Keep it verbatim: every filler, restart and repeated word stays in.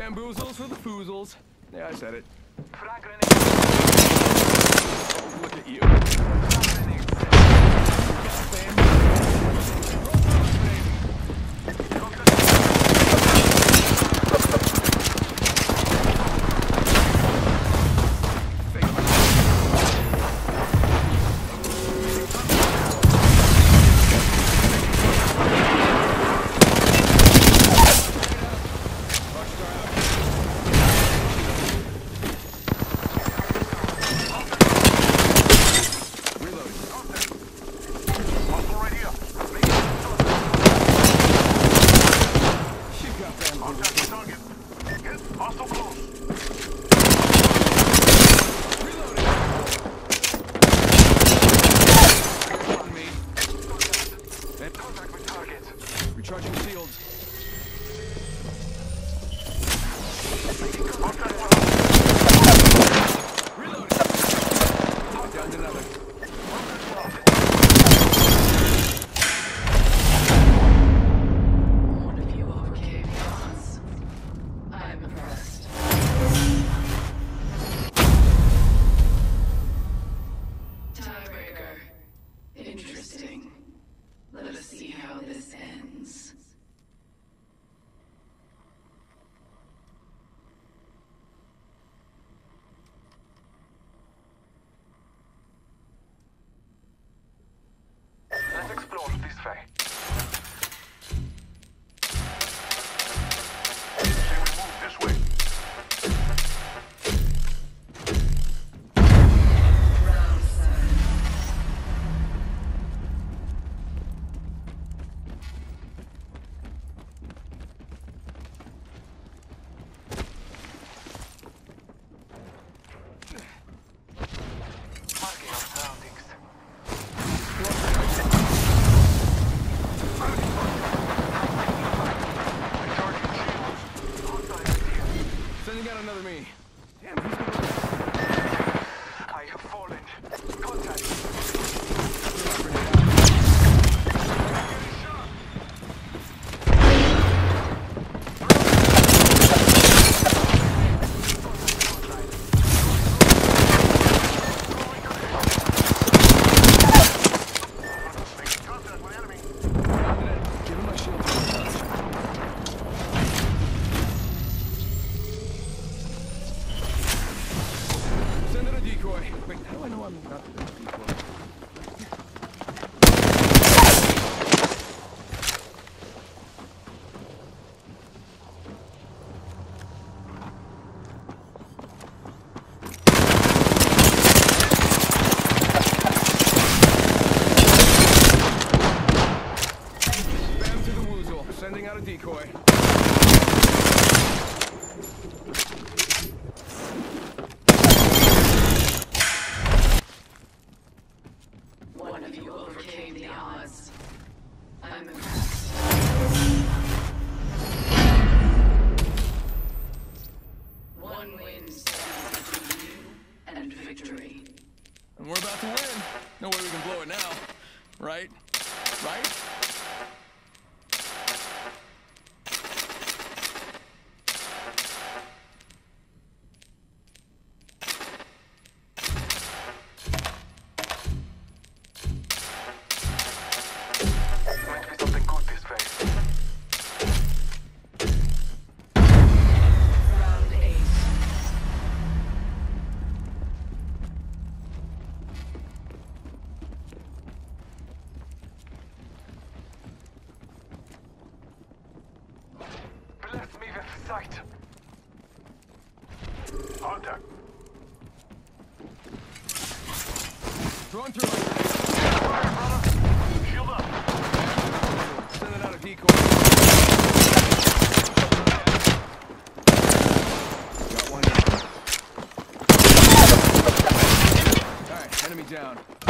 Bamboozles for the foozles. Yeah, I said it. Frag grenade. Oh, look at you. Frag grenade. Recharging shields. Reloading. Down to another. One of you overcame the odds. I'm impressed. Tiebreaker. Interesting. Let us see how this ends. Let's explore this way. They will move this way. Round seven. Marking our surroundings. Sending out another me. Damn, who's gonna... I have fallen. Contact. Give him my shield. Send in a decoy. Wait, how do I know I'm not the decoy? Bam to the woozle. Sending out a decoy. One of you overcame the odds. I'm impressed. One win stands between you and victory. And we're about to win. No way we can blow it now. Right? Right? Might be something good this way. Round eight. Bless me with sight. Contact. Throwing through. Fire, brother. Shield up. Sending out a decoy. Got one. Alright, enemy down.